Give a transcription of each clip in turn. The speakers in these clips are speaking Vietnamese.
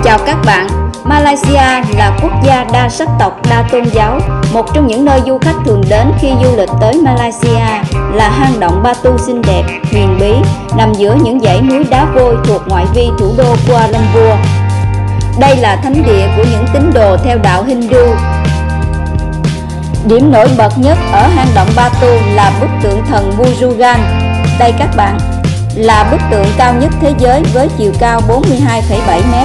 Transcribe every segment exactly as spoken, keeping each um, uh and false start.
Chào các bạn, Malaysia là quốc gia đa sắc tộc, đa tôn giáo. Một trong những nơi du khách thường đến khi du lịch tới Malaysia là hang động Batu xinh đẹp, huyền bí, nằm giữa những dãy núi đá vôi thuộc ngoại vi thủ đô Kuala Lumpur. Đây là thánh địa của những tín đồ theo đạo Hindu. Điểm nổi bật nhất ở hang động Batu là bức tượng thần Murugan. Đây các bạn, là bức tượng cao nhất thế giới với chiều cao bốn mươi hai phẩy bảy mét.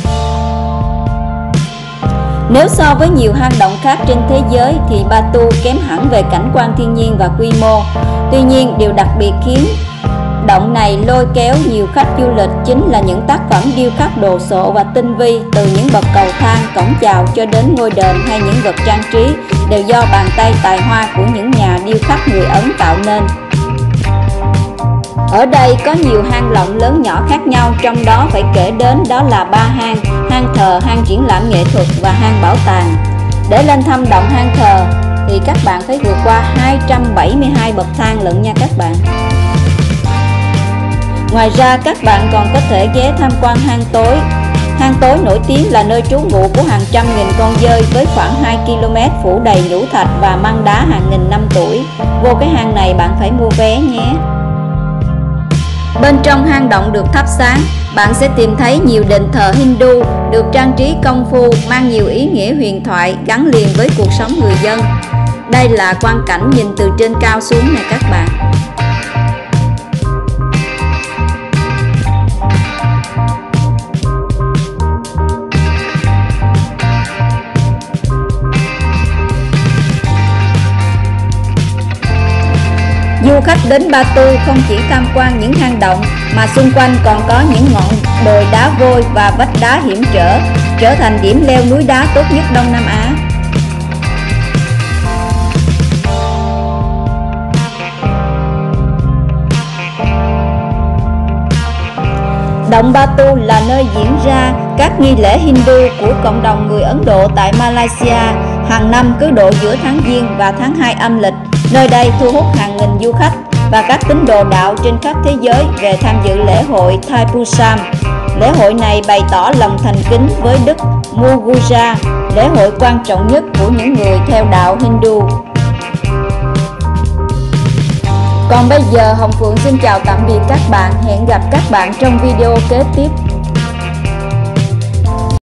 Nếu so với nhiều hang động khác trên thế giới thì Batu kém hẳn về cảnh quan thiên nhiên và quy mô. Tuy nhiên, điều đặc biệt khiến động này lôi kéo nhiều khách du lịch chính là những tác phẩm điêu khắc đồ sộ và tinh vi, từ những bậc cầu thang, cổng chào cho đến ngôi đền hay những vật trang trí đều do bàn tay tài hoa của những nhà điêu khắc người Ấn tạo nên. Ở đây có nhiều hang động lớn nhỏ khác nhau, trong đó phải kể đến đó là ba hang: hang thờ, hang triển lãm nghệ thuật và hang bảo tàng. Để lên thăm động hang thờ thì các bạn phải vượt qua hai trăm bảy mươi hai bậc thang lận nha các bạn. Ngoài ra các bạn còn có thể ghé tham quan hang tối. Hang tối nổi tiếng là nơi trú ngụ của hàng trăm nghìn con dơi với khoảng hai ki lô mét phủ đầy nhũ thạch và măng đá hàng nghìn năm tuổi. Vô cái hang này bạn phải mua vé nhé. Bên trong hang động được thắp sáng, bạn sẽ tìm thấy nhiều đền thờ Hindu được trang trí công phu, mang nhiều ý nghĩa huyền thoại gắn liền với cuộc sống người dân. Đây là quang cảnh nhìn từ trên cao xuống này các bạn. Du khách đến Batu không chỉ tham quan những hang động mà xung quanh còn có những ngọn đồi đá vôi và vách đá hiểm trở, trở thành điểm leo núi đá tốt nhất Đông Nam Á. Động Batu là nơi diễn ra các nghi lễ Hindu của cộng đồng người Ấn Độ tại Malaysia, hàng năm cứ độ giữa tháng Giêng và tháng hai âm lịch. Nơi đây thu hút hàng nghìn du khách và các tín đồ đạo trên khắp thế giới về tham dự lễ hội Thaipusam. Lễ hội này bày tỏ lòng thành kính với Đức Murugan, lễ hội quan trọng nhất của những người theo đạo Hindu. Còn bây giờ Hồng Phượng xin chào tạm biệt các bạn, hẹn gặp các bạn trong video kế tiếp.